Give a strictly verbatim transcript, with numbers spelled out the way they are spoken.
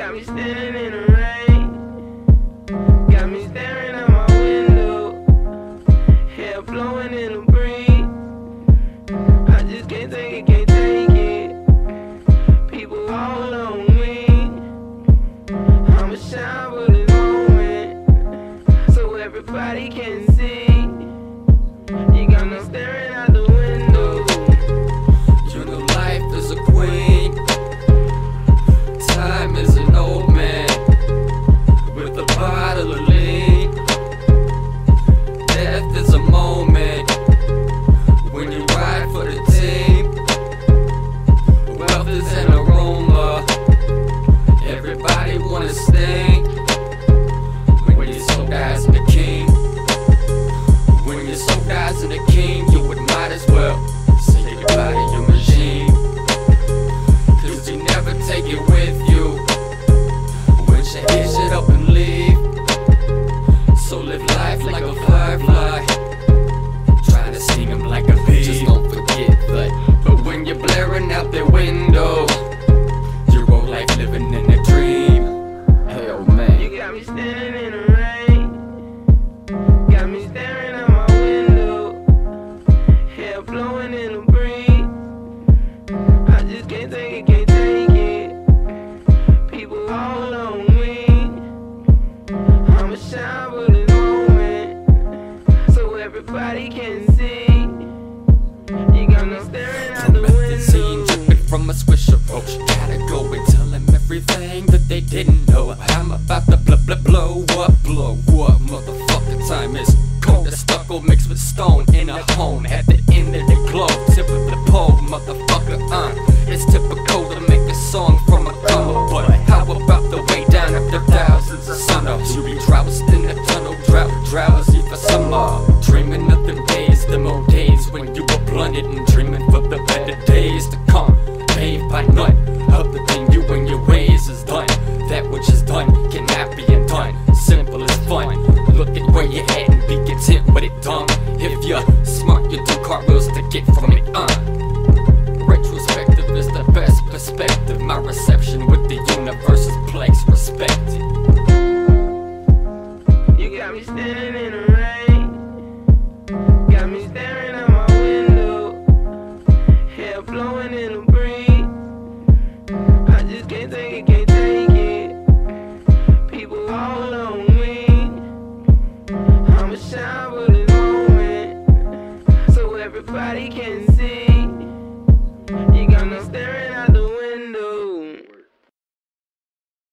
got me standing in the rain, got me staring out my window, hair blowing in the breeze. I just can't take it, can't take it. People all on me, I'ma shine for this moment, so everybody can see. You got me staring out the window. You know life is a queen, time is an old man with a bottle of lean. Death is a moment when you ride for the team. Wealth is an aroma, everybody wanna sting. When you're so guys and the king, when you're so guys and the king, you would might as well say goodbye to your regime, cause you never take it with you when you hit shit up and leave. So live life like a firefly, try to sting him like a bee. Just don't forget that, but when you're blaring out their window, your whole life living in a dream. Hey, oh man, You got me standing in the rain, got me staring out my window, hair blowing in the breeze. I just can't take it, can't take it. People all on me, I'ma shine for this moment, so everybody can see. You got me staring out the promethazine window. dripping from a swisher roach. Gotta go and tell them everything that they didn't know. I'm about to blah blah blow up, blow up. Motherfucking time is cold as stucco mixed with stone in a home at the end of the globe. Tip of the pole, motherfucker. Uh, it's typical to make a song from a come, but how about the way down after thousands of sunups? You be drowsed in the tunnel, drought, drowsy for summer, dreaming of them days, them old days when you were blunted and dreaming for the better days to come. Paved by none other than you and your ways is done. That which is done cannot be undone. Simple as fun. Look at where you're at and be content with it, dumb. If you're smart, you do cartwheels to get from it, uh. Retrospective is the best perspective. My reception with the universe is plex respected. You got me standing in the rain, got me staring out my window, hair blowing in the breeze. I just can't take it, can't take it. People all on me, I'ma shine for this moment, so everybody can see.